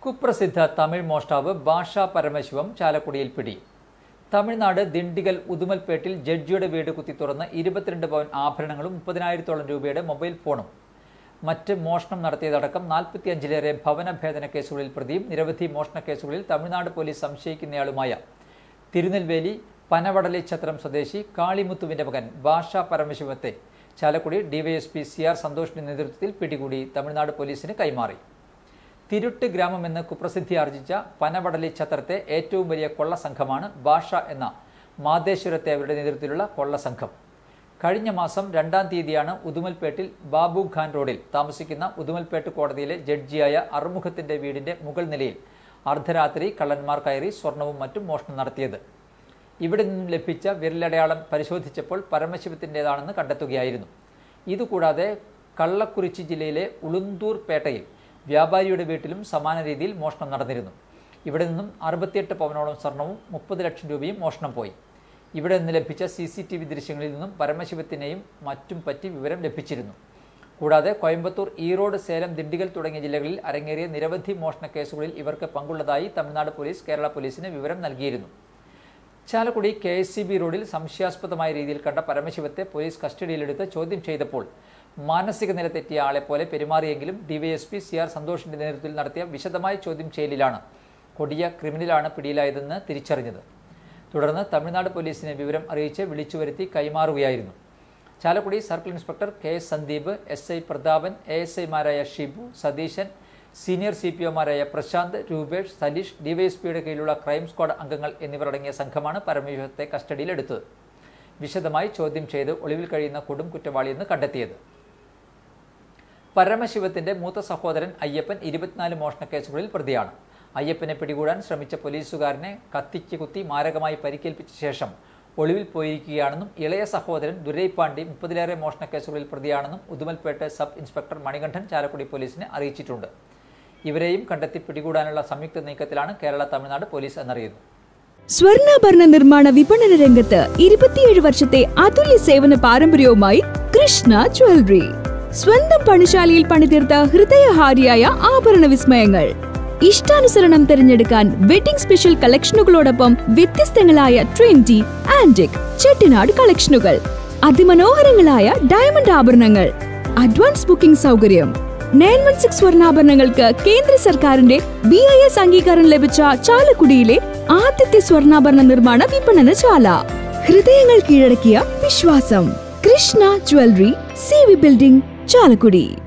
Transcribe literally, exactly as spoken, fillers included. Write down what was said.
കുപ്രസിദ്ധ തമിഴ് മോഷ്ടാവ് ഭാഷ പരമശിവം ചാലക്കുടിയിൽ പിടി. തമിഴ്നാട് ദിണ്ടിഗൽ ഉദുമൽപേട്ടിൽ ജഡ്ജിയുടെ വീട് കുത്തി തുറന്ന് ഇരുപത്തിരണ്ട് പവൻ ആഭരണങ്ങളും മുപ്പതിനായിരത്തോളം രൂപയുടെ മൊബൈൽ ഫോണും മറ്റ് മോഷണം നടത്തിയതടക്കം നാൽപ്പത്തിയഞ്ചിലേറെ ഭവനഭേദന കേസുകളിൽ പ്രതിയും നിരവധി മോഷണ കേസുകളിൽ തമിഴ്നാട് പോലീസ് സംശയിക്കുന്നയാളുമായ തിരുനെൽവേലി പനവടലി ഛത്രം സ്വദേശി കാളിമുത്തുവിന്റെ മകൻ ഭാഷ പരമശിവത്തെ ചാലക്കുടി ഡിവൈഎസ്പി സി ആർ സന്തോഷിന്റെ നേതൃത്വത്തിൽ പിടികൂടി തമിഴ്നാട് പോലീസിന് കൈമാറി. തിരുട്ട് ഗ്രാമമെന്ന് കുപ്രസിദ്ധി ആർജിച്ച പനവടലി ഛത്രത്തെ ഏറ്റവും വലിയ കൊള്ളസംഘമാണ് ഭാഷ എന്ന മാതേശ്വരത്തെ അവരുടെ നേതൃത്വത്തിലുള്ള കൊള്ളസംഘം. കഴിഞ്ഞ മാസം രണ്ടാം തീയതിയാണ് ഉദുമൽപേട്ടിൽ ബാബു ഖാൻ റോഡിൽ താമസിക്കുന്ന ഉദുമൽപേട്ട് കോടതിയിലെ ജഡ്ജിയായ അറുമുഖത്തിന്റെ വീടിന്റെ മുകൾ നിലയിൽ അർദ്ധരാത്രി കള്ളന്മാർ കയറി സ്വർണവും മറ്റും മോഷണം നടത്തിയത്. ഇവിടെ നിന്നും ലഭിച്ച വിരലടയാളം പരിശോധിച്ചപ്പോൾ പരമശിവത്തിൻ്റെതാണെന്ന് കണ്ടെത്തുകയായിരുന്നു. ഇതുകൂടാതെ കള്ളക്കുറിച്ചി ജില്ലയിലെ ഉളുന്തൂർ പേട്ടയിൽ വ്യാപാരിയുടെ വീട്ടിലും സമാന രീതിയിൽ മോഷണം നടന്നിരുന്നു. ഇവിടെ നിന്നും അറുപത്തിയെട്ട് പവനോളം സ്വർണവും മുപ്പത് ലക്ഷം രൂപയും മോഷണം പോയി. ഇവിടെ നിന്ന് ലഭിച്ച സി സി ടി വി ദൃശ്യങ്ങളിൽ നിന്നും പരമശിവത്തിനെയും മറ്റും പറ്റി വിവരം ലഭിച്ചിരുന്നു. കൂടാതെ കോയമ്പത്തൂർ, ഈറോഡ്, സേലം, ദിണ്ടിഗൽ തുടങ്ങിയ ജില്ലകളിൽ അരങ്ങേറിയ നിരവധി മോഷണ കേസുകളിൽ ഇവർക്ക് പങ്കുള്ളതായി തമിഴ്നാട് പോലീസ് കേരള പോലീസിന് വിവരം നൽകിയിരുന്നു. Chalakudy K S C B റോഡിൽ സംശയാസ്പദമായ രീതിയിൽ കണ്ട പരമശിവത്തെ പോലീസ് കസ്റ്റഡിയിലെടുത്ത് ചോദ്യം ചെയ്തപ്പോൾ മാനസിക നില തെറ്റിയ ആളെ പോലെ പെരുമാറിയെങ്കിലും ഡിവൈഎസ്പി സി ആർ സന്തോഷിന്റെ നേതൃത്വത്തിൽ നടത്തിയ വിശദമായ ചോദ്യം ചെയ്യലിലാണ് കൊടിയ ക്രിമിനലാണ് പിടിയിലായതെന്ന് തിരിച്ചറിഞ്ഞത്. തുടർന്ന് തമിഴ്നാട് പോലീസിനെ വിവരം അറിയിച്ച് വിളിച്ചുവരുത്തി കൈമാറുകയായിരുന്നു. Chalakudy circle inspector K S Sandeep, S I Prathapan, A S ഐമാരായ Shibu, Satheesan, senior C P ഒമാരായ പ്രശാന്ത്, രൂപേഷ്, സലീഷ്, ഡിവൈഎസ്പിയുടെ കീഴിലുള്ള ക്രൈം സ്ക്വാഡ് അംഗങ്ങൾ എന്നിവരടങ്ങിയ സംഘമാണ് പരമശിവത്തെ കസ്റ്റഡിയിലെടുത്തത്. വിശദമായി ചോദ്യം ചെയ്ത് ഒളിവിൽ കഴിയുന്ന കൊടും കുറ്റവാളിയെന്ന് കണ്ടെത്തിയത്. പരമശിവത്തിന്റെ മൂത്ത സഹോദരൻ അയ്യപ്പൻ ഇരുപത്തിനാല് മോഷണ കേസുകളിൽ പ്രതിയാണ്. അയ്യപ്പനെ പിടികൂടാൻ ശ്രമിച്ച പോലീസുകാരനെ കത്തിക്ക് കുത്തി മാരകമായി പരിക്കേൽപ്പിച്ച ശേഷം ഒളിവിൽ പോയിരിക്കുകയാണെന്നും ഇളയ സഹോദരൻ ദുരൈപ്പാണ്ടി മുപ്പതിലേറെ മോഷണ കേസുകളിൽ പ്രതിയാണെന്നും ഉദുമൽപേട്ട് സബ് ഇൻസ്പെക്ടർ മണികണ്ഠൻ ചാലക്കുടി പോലീസിനെ അറിയിച്ചിട്ടുണ്ട്. ഇവരെയും കണ്ടെത്തി പിടികൂടാനുള്ള സംയുക്ത നീക്കത്തിലാണ് കേരള തമിഴ്നാട് പോലീസ് എന്നറിയുന്നു. സ്വർണ്ണാഭരണ നിർമ്മാണ വിപണന രംഗത്ത് ഇരുപത്തിയേഴ് വർഷത്തെ അതുല്യ സേവന പാരമ്പര്യവുമായി കൃഷ്ണ ജ്വല്ലറി. സ്വന്തം പണിശാലയിൽ പണിതീർത്ത ഹൃദയഹാരിയായ ആഭരണ വിസ്മയങ്ങൾ. ഇഷ്ടാനുസരണം തിരഞ്ഞെടുക്കാൻ വെഡിംഗ് സ്പെഷ്യൽ കളക്ഷനുകളോടൊപ്പം വ്യത്യസ്തങ്ങളായ ട്രെൻഡി, ആന്റിക്, ചെട്ടിനാട് കളക്ഷനുകൾ, അതിമനോഹരങ്ങളായ ഡയമണ്ട് ആഭരണങ്ങൾ, അഡ്വാൻസ് ബുക്കിംഗ് സൗകര്യം. നയൻ വൺ സിക്സ് സ്വർണ്ണാഭരണങ്ങൾക്ക് കേന്ദ്ര സർക്കാരിന്റെ ബി ഐ എസ് അംഗീകാരം ലഭിച്ച ചാലക്കുടിയിലെ ആദ്യത്തെ സ്വർണ്ണാഭരണ നിർമ്മാണ വിപണനശാല. ഹൃദയങ്ങൾ കീഴടക്കിയ വിശ്വാസം. Krishna jewellery, C V building, Chalakudy.